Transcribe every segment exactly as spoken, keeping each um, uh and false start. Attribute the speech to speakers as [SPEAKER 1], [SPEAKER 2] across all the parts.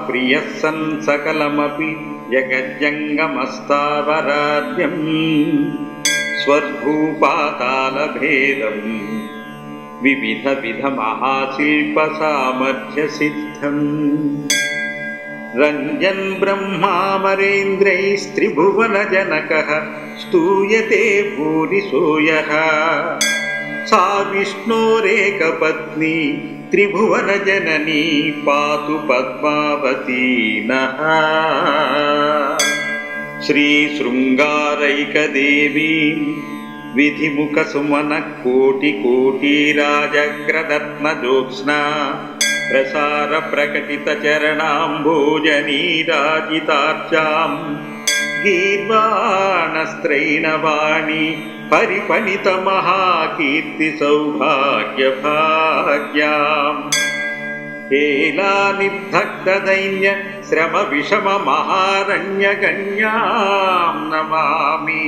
[SPEAKER 1] प्रियः सन् सकलमपि जगज्जङ्गमस्तावराद्यम् स्वर्गूपातालभेदम् विविध विध महाशिल्पसामर्थ्यसिद्धम् रञ्जन् ब्रह्मामरेन्द्रैस्त्रिभुवनजनकः स्तूयते भूरिशो यः सा विष्णोरेकपत्नी त्रिभुवनजननी पातु पद्मावती नः। श्रीशृङ्गारैकदेवी विधिमुखसुमनकोटिकोटिराजग्रदत्नजोत्स्ना प्रसारप्रकटितचरणाम्भोजनीराजितार्चाम् गीर्वाणस्त्रैणवाणी परिपणितमहाकीर्तिसौभाग्यभाग्याम् हेलानिर्धग्धदैन्य श्रमविषममहारण्यगण्याम् नमामि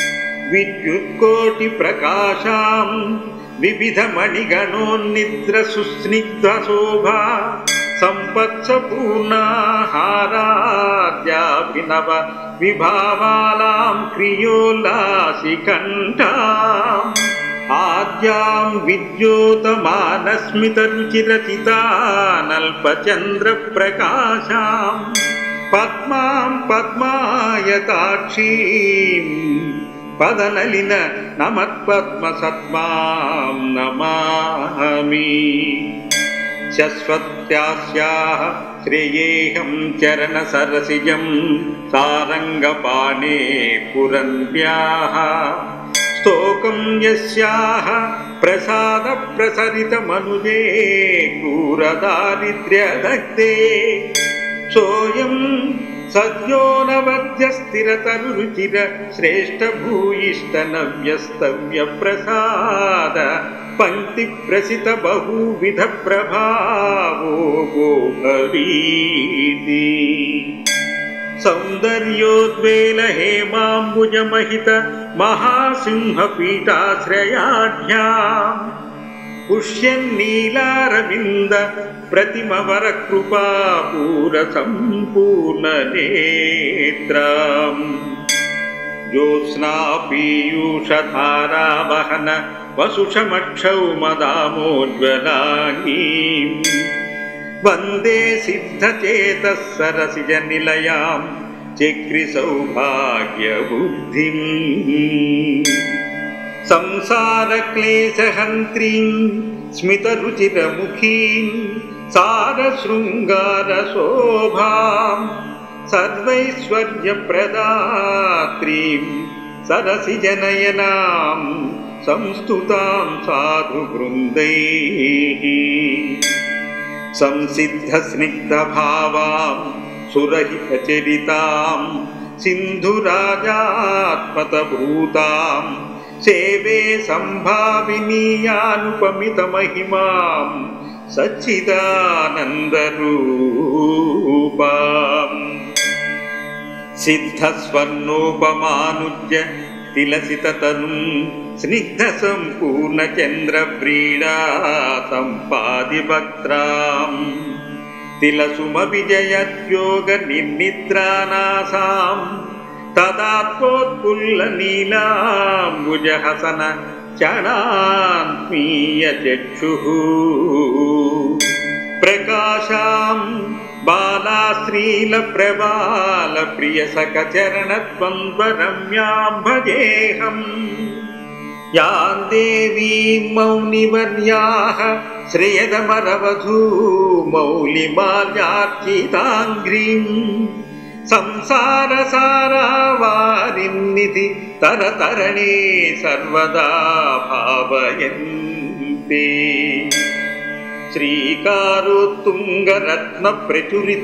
[SPEAKER 1] विद्युत्कोटिप्रकाशाम् विविधमणिगणोन्निद्रसुस्निग्धशोभा सम्पत्सपूर्णाहाराद्याभिनव विभावालाम् क्रियोल्लासिकण्ठाम् आद्याम् विद्योतमानस्मितरुचिरचितानल्पचन्द्रप्रकाशाम् पद्माम् पद्मायताक्षीम् पदनलिन नमत्पद्मसद्माम् नमामि शश्वत्यास्याः श्रेयेऽहं चरणसरसिजम् सारङ्गपाणे पुरन्द्याः स्तोकं यस्याः प्रसादप्रसरितमनुजे क्रूरदारिद्र्यदग्धे सोऽयं सद्यो नवद्यस्थिरतरुचिर श्रेष्ठभूयिष्ठनव्यस्तव्यप्रसाद पङ्क्तिप्रसित बहुविध प्रभावो गो भवीति सौन्दर्योद्वेल हेमाम्बुजमहित महासिंहपीठाश्रयाढ्याम् पुष्यन्नीलारविन्द प्रतिमवरकृपापूरसम्पूर्णनेत्राम् ज्योत्स्ना पीयूषधारावहन वसुषमक्षौमदामोज्ज्वलाङ्गीम् वन्दे सिद्धचेतः सरसिजनिलयाम् चक्रिसौभाग्यबुद्धिम् संसारक्लेशहन्त्रीम् स्मितरुचिरमुखीम् सारशृङ्गारशोभाम् सर्वैश्वर्यप्रदात्रीम् सरसिजनयनाम् संस्तुताम् साधुवृन्दैः संसिद्धस्निग्धभावाम् सुरहितचरिताम् सिन्धुराजात्मतभूताम् सेवे सम्भाविनीयानुपमितमहिमाम् सच्चिदानन्दरूपाम् सिद्धस्वर्णोपमानुज्य तिलसिततनुम् स्निग्धसम्पूर्णचन्द्रव्रीडा सम्पादिवक्त्राम् तिलसुमविजयद्योगनिर्निद्रानासाम् तदात्मोत्फुल्लनीलाम्बुजहसन चणात्मीयचक्षुः प्रकाशाम् बालाश्रीलप्रबालप्रियसखचरणद्वन्द्वरम्याम् भजेऽहम् याम् देवीम् मौनिवर्याः श्रेयदमरवधू मौलिमाल्यार्चिताङ्घ्रीम् संसारसारावारिन्निधि तरतरणे सर्वदा भावयन्ते श्रीकारोत्तुङ्गरत्नप्रचुरित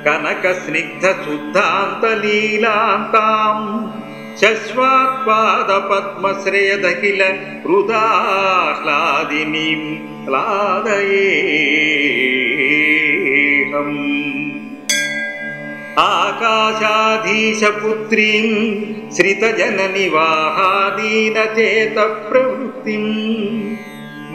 [SPEAKER 1] कनकस्निग्धशुद्धान्तलीलान्ताम् शश्वात्पादपद्मश्रयदखिल हृदाह्लादिनीम् लादयेऽहम् आकाशाधीशपुत्रीम् श्रितजननिवाहादीनचेतप्रवृत्तिम्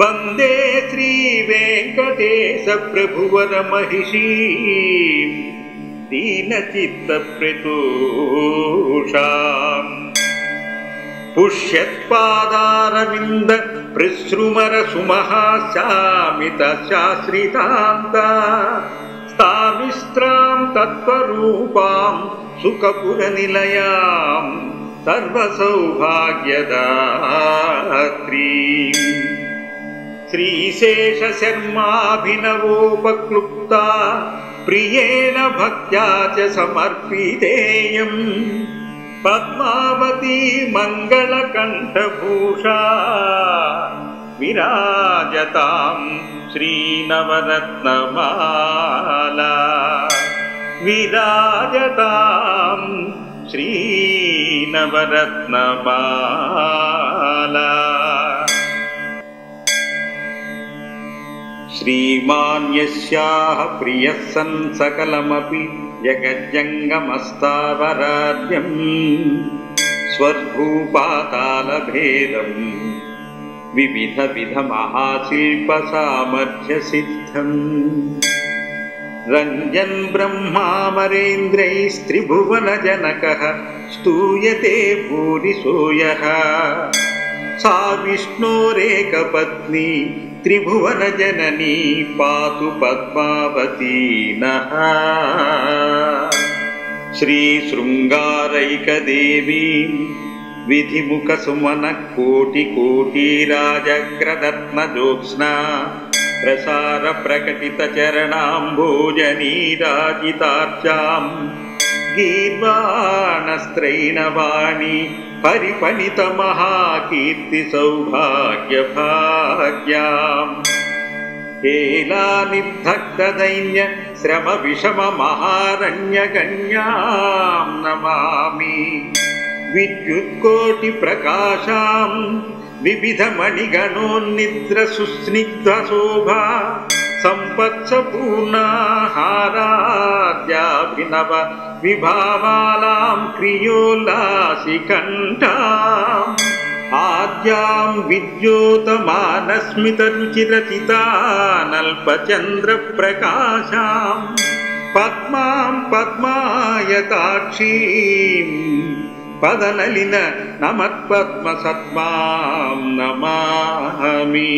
[SPEAKER 1] वन्दे श्रीवेङ्कटेशप्रभुवरमहिषीम् दीनचित्तप्रतोषाम् पुष्यत्पादारविन्द प्रसृमरसुमहाश्चामितशाश्रितान्ता स्थाविस्त्रां तत्त्वरूपां सुखपुरनिलयां सर्वसौभाग्यदात्रीम् श्रीशेषशर्माभिनवोपक्लुप्ता प्रियेण भक्त्या च समर्पितेयम् पद्मावती मङ्गलकण्ठभूषा विराजतां श्रीनवरत्नमाला विराजतां श्रीनवरत्नमाला। श्रीमान् यस्याः प्रियः सन् सकलमपि जगज्जङ्गमस्तावराद्यम् स्वर्गूपातालभेदम् विविधविधमहाशिल्पसामर्थ्यसिद्धम् रञ्जन् ब्रह्मामरेन्द्रैस्त्रिभुवनजनकः स्तूयते भूरिशो यः सा विष्णोरेकपत्नी त्रिभुवनजननी पातु पद्मावती नः। श्रीशृङ्गारैकदेवीं विधिमुखसुमनकोटिकोटिराजग्ररत्नजोत्स्ना प्रसारप्रकटितचरणाम्भोजनीराजितार्चां गीर्वाणस्त्रैणवाणी परिपणितमहाकीर्तिसौभाग्यभाग्याम् हेलानिर्धग्धदैन्य श्रमविषममहारण्यगण्यां नमामि विद्युत्कोटिप्रकाशां विविधमणिगणोन्निद्रसुस्निग्धशोभा सम्पत्सपूर्णाहाराद्याभिनव विभावालां क्रियोल्लासिकण्ठाम् आद्यां विद्योतमानस्मितरुचिरचितानल्पचन्द्रप्रकाशां पद्मां पद्मायताक्षीं पदनलिन नमत्पद्मसत्मां नमामि।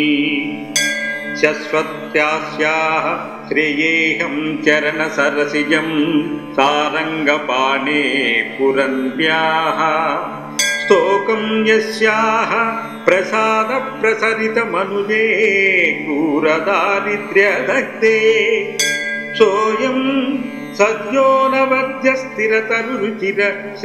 [SPEAKER 1] शश्वत्यास्याः श्रेयेऽहं चरणसरसिजं सारङ्गपाणे पुरन्द्याः स्तोकं यस्याः प्रसादप्रसरितमनुजे क्रूरदारिद्र्यदग्धे सोऽयं सद्यो नवद्यस्थिरतरुरुचिर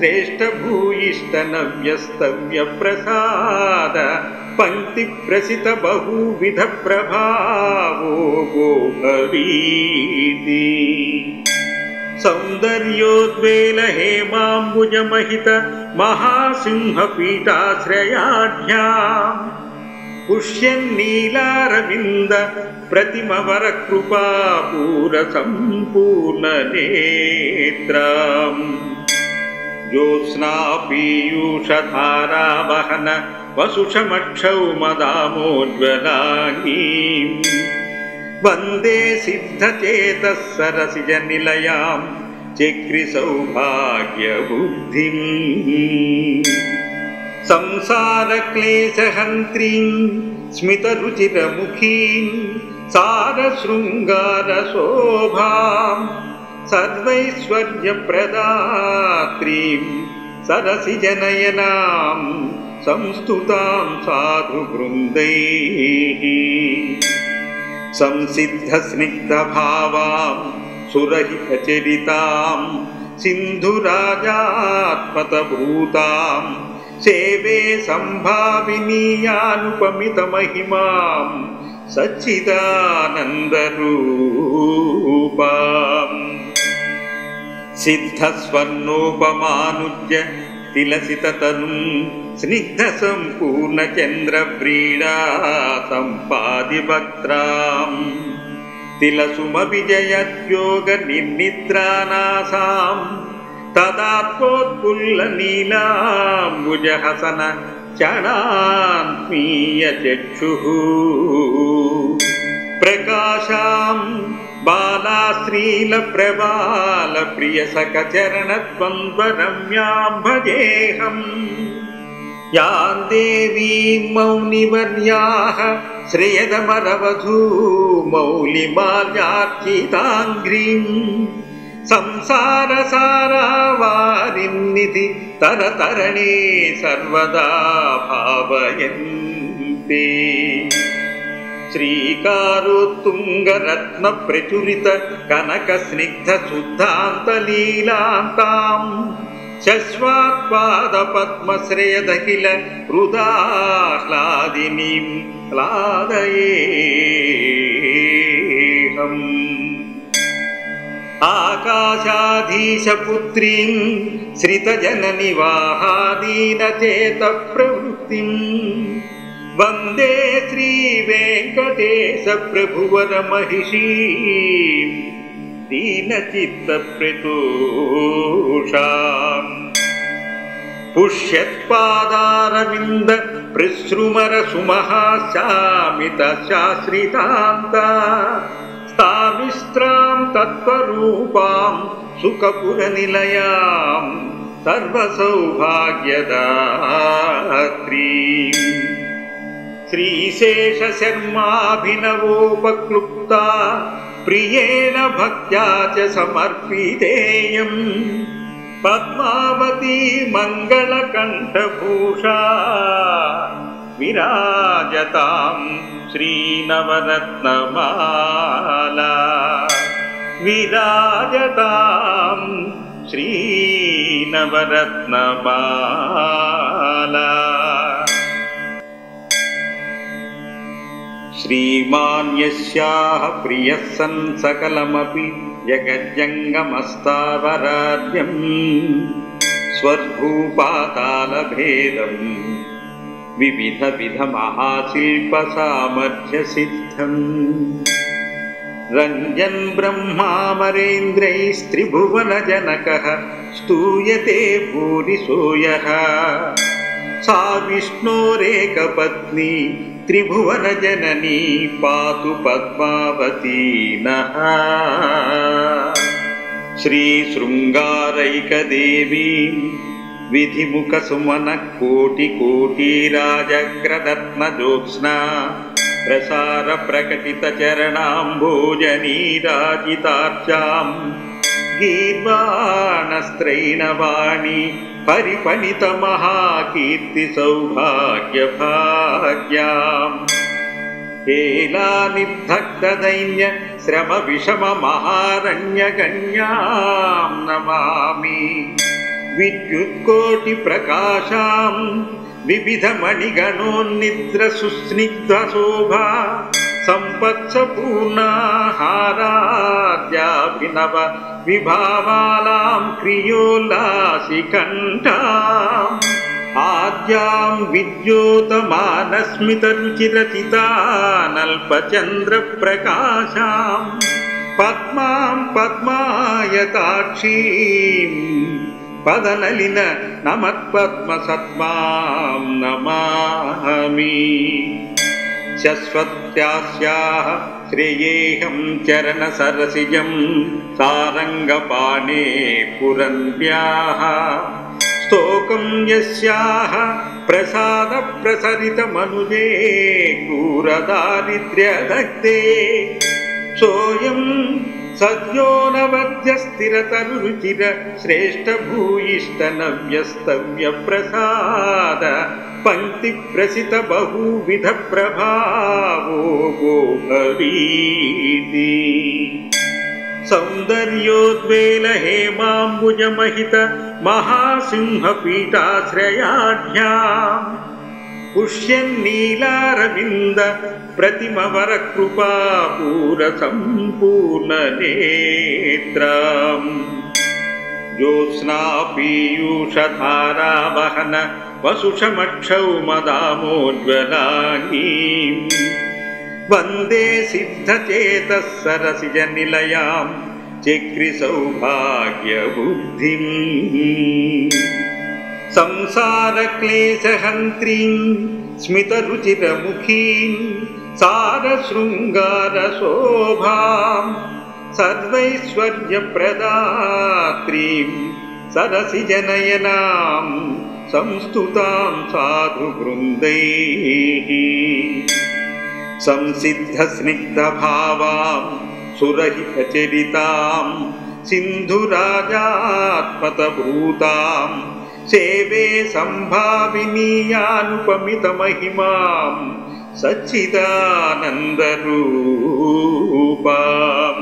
[SPEAKER 1] श्रेष्ठभूयिष्ठनव्यस्तव्यप्रसाद पङ्क्तिप्रसित बहुविधप्रभावो गोभवीति सौन्दर्योद्वेल हेमाम्बुजमहित महासिंहपीठाश्रयाढ्याम् पुष्यन्नीलारविन्द प्रतिमवरकृपापूरसम्पूर्णनेत्राम् ज्योत्स्नापीयूषधारावहन वसुषमक्षौमदामोज्ज्वलाङ्गीम् वन्दे सिद्धचेतः सरसिजनिलयां चक्रिसौभाग्यबुद्धिम् संसारक्लेशहन्त्रीं स्मितरुचिरमुखीं सारशृङ्गारशोभां सर्वैश्वर्यप्रदात्रीं सरसिजनयनां संस्तुतां साधुवृन्दैः संसिद्धस्निग्धभावां सुरहितचरितां सिन्धुराजात्मतभूतां सेवे सम्भाविनीयानुपमितमहिमां सच्चिदानन्दरूपाम् सिद्धस्वर्णोपमानुज्य तिलसिततनुं स्निग्धसम्पूर्णचन्द्रव्रीडा सम्पादिवक्त्राम् तिलसुमविजयद्योगनिर्निद्रानासां तदात्मोत्फुल्लनीलाम्बुजहसन चणान्मीयचक्षुः प्रकाशां बालाश्रीलप्रबालप्रियसखचरणद्वन्द्वरम्यां भजेऽहम्। यां देवीं मौनिवर्याः श्रेयदमरवधूमौलिमाल्यार्चिताङ्घ्रीं संसारसारावारिन्निधि तरतरणे सर्वदा भावयन्ते। श्रीकारोत्तुङ्गरत्नप्रचुरित कनकस्निग्धशुद्धान्तलीलान्ताम् शश्वात्पादपद्मश्रेयदखिल हृदाह्लादिनीं ह्लादयेऽहम्। आकाशाधीशपुत्रीं श्रितजननिवाहादीनचेतप्रवृत्तिम् वन्दे श्रीवेङ्कटेशप्रभुवरमहिषीं दीनचित्तप्रतोषाम्। पुष्यत्पादारविन्द पृश्रुमरसुमहाशामितशाश्रितान्ता स्तामिस्त्रां तत्त्वरूपां सुखपुरनिलयां सर्वसौभाग्यदात्रीम्। श्रीशेषशर्माभिनवोपक्लुप्ता प्रियेण भक्त्या च समर्पितेयम् पद्मावती मङ्गलकण्ठभूषा विराजतां श्रीनवरत्नमाला विराजतां श्रीनवरत्नमाला। श्रीमान् यस्याः प्रियः सन् सकलमपि जगज्जङ्गमस्तावराद्यम् स्वर्गूपातालभेदम् विविधविधमहाशिल्पसामर्थ्यसिद्धम् रञ्जन् ब्रह्मामरेन्द्रैस्त्रिभुवनजनकः स्तूयते भूरिशो यः सा विष्णोरेकपत्नी त्रिभुवनजननी पातु पद्मावती नः। श्रीशृङ्गारैकदेवीं विधिमुखसुमनकोटिकोटिराजग्ररत्नज्योत्स्ना प्रसारप्रकटितचरणाम्भोजनीराजितार्चां गीर्वाणस्त्रैणवाणी परिपणितमहाकीर्तिसौभाग्यभाग्याम् हेलानिर्धग्धदैन्य श्रमविषममहारण्यगण्यां नमामि। विद्युत्कोटिप्रकाशां विविधमणिगणोन्निद्रसुस्निग्धशोभा सम्पत्सपूर्णाहाराद्याभिनव विभावालां क्रियोल्लासिकण्ठाम् आद्यां विद्योतमानस्मितरुचिरचितानल्पचन्द्रप्रकाशां पद्मां पद्मायताक्षीं पदनलिन नमत्पद्मसत्मां नमामि। शश्वत्यास्याः श्रेयेऽहं चरणसरसिजं सारङ्गपाणे पुरन्द्याः स्तोकं यस्याः प्रसादप्रसरितमनुजे क्रूरदारिद्र्यदग्धे सोऽयं सद्यो नवद्यस्थिरतरुचिर श्रेष्ठभूयिष्ठनव्यस्तव्यप्रसाद पङ्क्तिप्रसित बहुविध प्रभावो गोभवीति। सौन्दर्योद्वेल हेमाम्बुजमहित महासिंहपीठाश्रयाढ्याम् पुष्यन्नीलारविन्द प्रतिमवरकृपापूरसम्पूर्णनेत्राम् ज्योत्स्नापीयूषधारावहन वसुषमक्षौमदामोज्ज्वलाङ्गीम् वन्दे सिद्धचेतः सरसिजनिलयां चक्रिसौभाग्यबुद्धिम्। संसारक्लेशहन्त्रीं स्मितरुचिरमुखीं सारशृङ्गारशोभां सर्वैश्वर्यप्रदात्रीं सरसिजनयनां संस्तुतां साधुवृन्दैः संसिद्धस्निग्धभावां सुरहितचरितां सिन्धुराजात्मतभूतां सेवे सम्भाविनीयानुपमितमहिमां सच्चिदानन्दरूपाम्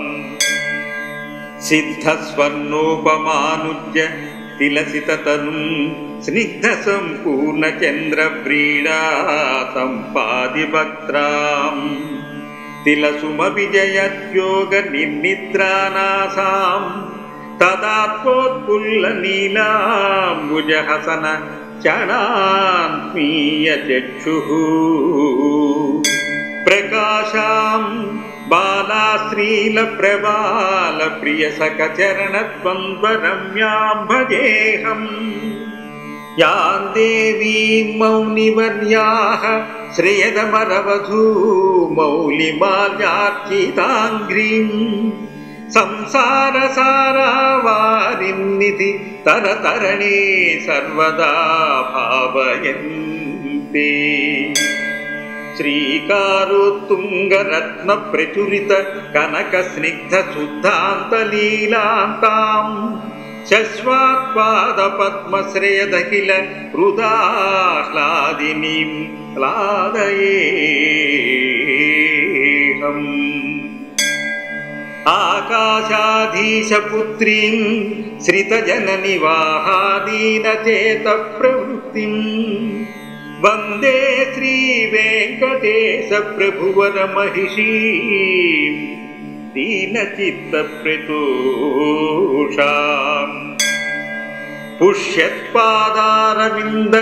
[SPEAKER 1] सिद्धस्वर्णोपमानुज्य तिलसिततनुं स्निग्धसम्पूर्णचन्द्रव्रीडा सम्पादिवक्त्रां तिलसुमविजयद्योगनिर्निद्रानासां तदात्मोत्फुल्लनीलाम्बुजहसन चणान्मीयचक्षुः प्रकाशां बालाश्रीलप्रबालप्रियसखचरणद्वन्द्वरम्यां भजेऽहम् यां देवीं मौनिवर्याः श्रियदमरवधूमौलिमाल्यार्चिताङ्घ्रिं संसारसारावारिन्निधि तरतरणे सर्वदा भावयन्ते श्रीकारोत्तुङ्गरत्नप्रचुरित कनकस्निग्धशुद्धान्तलीलान्तां शश्वात्पादपद्मश्रयदखिल हृदाह्लादिनीं लादयेऽहम् आकाशाधीशपुत्रीं श्रितजननिवाहादीनचेतप्रवृत्तिं वन्दे श्रीवेङ्कटेशप्रभुवरमहिषीं दीनचित्तप्रतोषाम् पुष्यत्पादारविन्द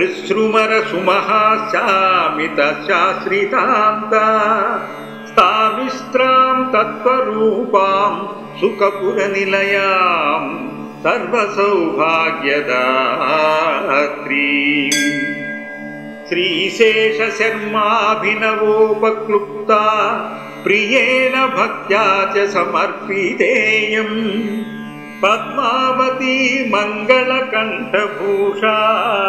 [SPEAKER 1] प्रसृमरसुमहाशामितशाश्रितान्ता स्तामिष्ट्रां तत्त्वरूपां सुखपुरनिलयां सर्वसौभाग्यदात्रीम् श्रीशेषशर्माभिनवोपक्लुप्ता प्रियेण भक्त्या च समर्पितेयम् पद्मावती मङ्गलकण्ठभूषा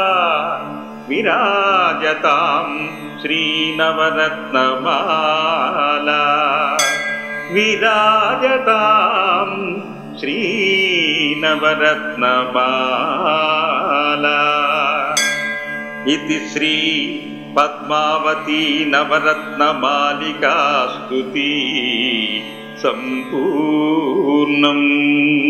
[SPEAKER 1] विराजतां श्रीनवरत्नमाला विराजतां श्रीनवरत्नमाला इति श्री पद्मावती नवरत्नमालिका स्तुति सम्पूर्णम्।